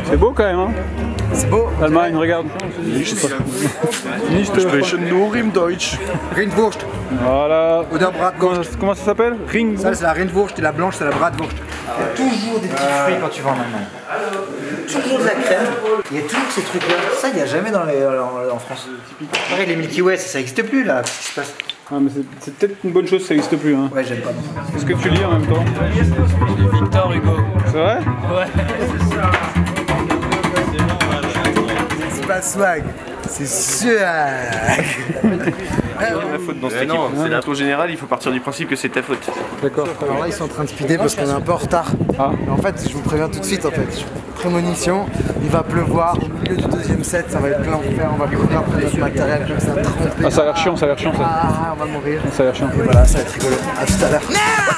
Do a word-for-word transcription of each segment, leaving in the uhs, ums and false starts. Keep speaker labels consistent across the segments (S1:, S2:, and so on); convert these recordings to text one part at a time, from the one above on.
S1: C'est beau quand même, hein.
S2: C'est beau.
S1: L'Allemagne, regarde.
S3: Nicht.
S1: Nicht.
S3: Wir sprechen nur im Deutsch.
S2: Rindwurst.
S1: Voilà.
S2: Oder Bratwurst.
S1: Comment, comment ça s'appelle? Ring.
S2: Ça c'est la Rindwurst et la blanche c'est la Bratwurst. Il y a toujours des petits fruits quand tu vas en Allemagne. Toujours de la crème. Il y a toujours ces trucs là. Ça il n'y a jamais dans les, en, en France. Pareil les Milky Way ça n'existe plus là. Qu'est-ce qui se passe?
S1: Ah mais c'est peut-être une bonne chose ça n'existe plus. Hein.
S2: Ouais j'aime pas.
S1: Qu'est-ce que tu lis en même temps?
S4: Victor Hugo.
S1: C'est vrai?
S4: Ouais.
S2: C'est pas swag. C'est swag.
S5: La faute dans cette équipe. C'est l'intro général, il faut partir du principe que c'est ta faute.
S1: D'accord.
S2: Alors là ils sont en train de speeder parce qu'on est un peu en retard.
S1: Ah.
S2: Mais en fait je vous préviens tout de suite en fait. Prémonition, il va pleuvoir au milieu du deuxième set, ça va être l'enfer, on va courir après notre matériel comme ça trempé.
S1: Ah ça a l'air chiant, ça a l'air chiant ça.
S2: Ah on va mourir.
S1: Ça a l'air chiant.
S2: Et voilà, ça va être rigolo. A tout à l'heure.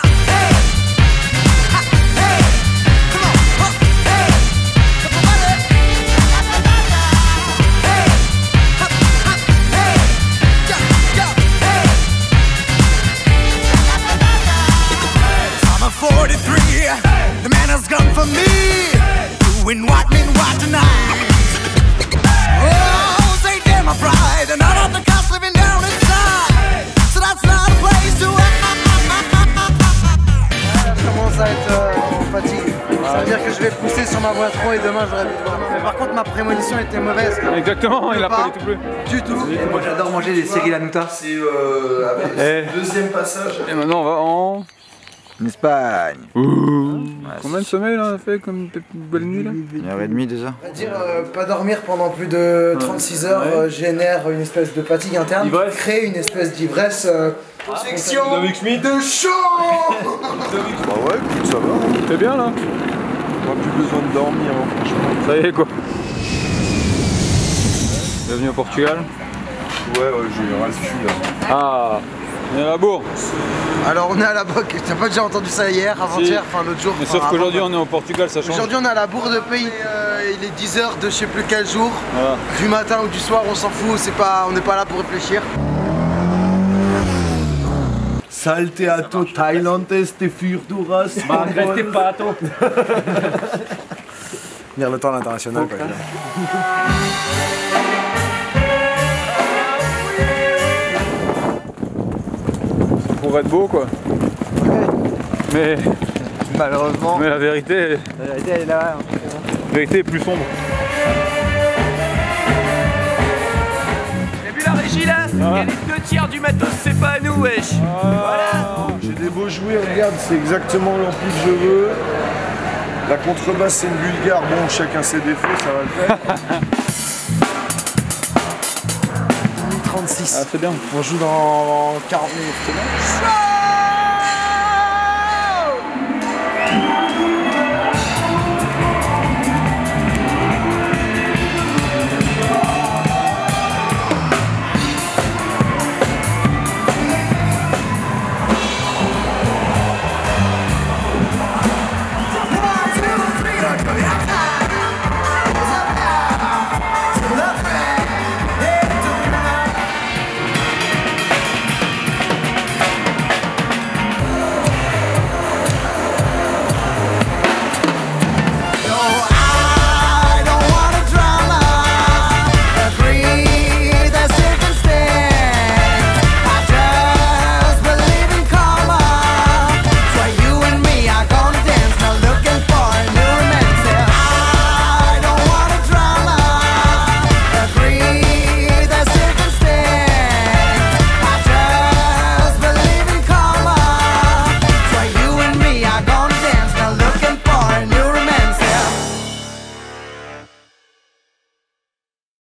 S6: The man has come for me, doing what mean what tonight. Oh, say damn my pride, and all of the cops living down inside. So that's not a place to
S2: Je commence à être euh, en fatigue. Ça veut dire que je vais pousser sur ma voie trop et demain j'aurai plus de voix. Mais par contre ma prémonition était mauvaise.
S1: Exactement, il a pas du tout plus.
S2: Du tout. Moi j'adore manger des Cyril Hanouna.
S3: C'est euh, avec
S1: Eh.
S3: le deuxième passage.
S1: Et maintenant on va en...
S2: En Espagne.
S1: Ouh. Combien de sommeil là on a fait comme une bonne nuit là?
S2: Une heure et demie déjà. On va dire euh, pas dormir pendant plus de trente-six heures
S1: Ouais.
S2: euh, génère une espèce de fatigue interne.
S1: Ivresse.
S2: Crée une espèce d'ivresse. Euh, section de chaud.
S3: Bah ouais, écoute, ça va.
S1: C'est bien là?
S3: On n'a plus besoin de dormir, hein, franchement.
S1: Ça y est quoi. Bienvenue au Portugal.
S3: Ouais, ouais, j'ai ras le cul là.
S1: Ah, on est à la bourre.
S2: Alors on est à la boque, t'as pas déjà entendu ça hier, avant-hier, enfin l'autre jour.
S1: Mais
S2: enfin,
S1: sauf qu'aujourd'hui
S2: avant-
S1: on est au Portugal, ça change.
S2: Aujourd'hui on est à la bourre de pays, euh, il est dix heures de je sais plus quel jour,
S1: Voilà.
S2: du matin ou du soir on s'en fout, c'est pas, on n'est pas là pour réfléchir.
S3: Salteato Thailandes de Furduras.
S4: Restez pas, toi.
S2: Venir le temps à l'international quoi.
S1: Pour être beau quoi. Mais,
S2: Malheureusement,
S1: mais la vérité,
S2: la vérité elle est là.
S1: la vérité est plus sombre.
S4: J'ai vu la régie là? Il y a les deux tiers du matos, c'est pas à nous, wesh. Voilà.
S3: J'ai des beaux jouets, regarde, c'est exactement l'ampli que je veux. La contrebasse c'est une vulgaire, bon chacun ses défauts, ça va le faire.
S2: trente-six.
S1: Ah c'est bien.
S2: On joue dans quarante minutes.